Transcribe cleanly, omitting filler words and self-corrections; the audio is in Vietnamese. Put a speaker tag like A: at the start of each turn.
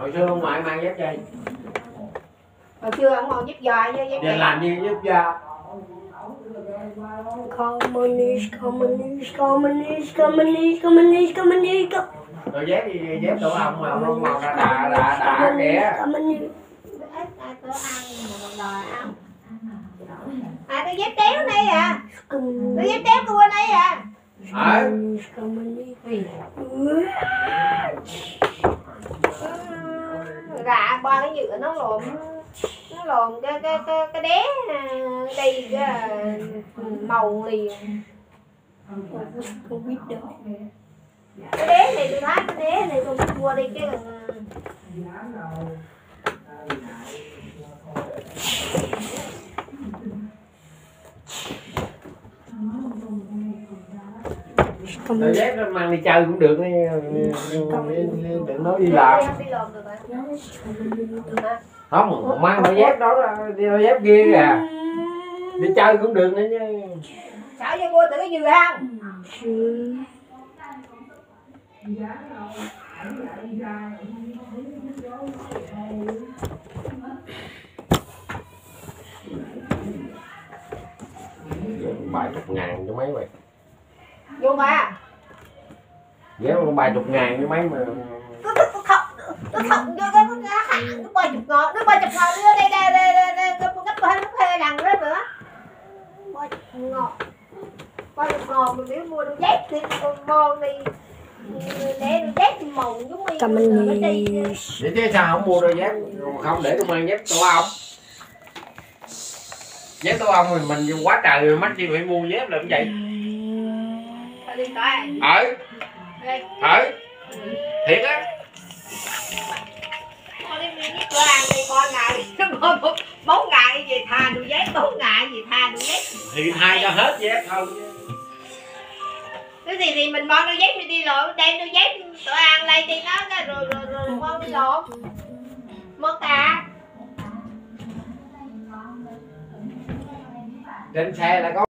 A: Hồi xưa ông ngoại mang dép chơi.
B: Hồi xưa ông còn dép giò với dép
A: Giờ làm gì dép da.
C: Communist, communist, communist, communist, communist, communist.
A: Rồi dép gì dép tụi ông mà không màu đã kìa.
B: Ai tớ ăn mà đòi ăn. À tôi dép téo đây à. Tôi dép téo cua đây à. Gà ba cái nhựa nó lộn cái đế đây cái màu liền.
C: Không biết đâu.
B: Cái đế này tôi thấy cái đế này tôi mua đi cái
A: Đôi dép nó mang đi chơi cũng được, đừng nói đi làm. Không, mang đôi dép đó đi đôi dép kia kìa. Đi chơi cũng được nữa chứ.
B: Xảo cho mua từ cái dừa không?
A: Vài chục ngàn cho mấy mày.
B: Vô ba.
A: Dép con vài chục ngàn cho mấy mà.
B: Nó không vô cái nó 30 ngàn, nó 30 ngàn đưa đây gấp hai lần đó nữa. 30 ngàn. 30 ngàn mình nếu mua đôi dép thì con bon đi. Để đôi dép màu giống như
C: Cảm ơn.
A: Vậy chứ sao không mua đôi dép không để tôi mang dép tổ ong. Dép tổ ong thì mình quá trời rồi mắc chi phải mua dép làm vậy. Thiệt á.
B: Cửa hàng thì con ngày 4 ngày gì thà đôi dép, 4 ngày gì thà đôi dép.
A: Thì thay cho hết dép thôi.
B: Cái gì thì mình bon đôi dép đi lộn, đem đôi dép cửa hàng lấy thì nó rồi bon đi lộn. Mất à.
A: Trên xe là có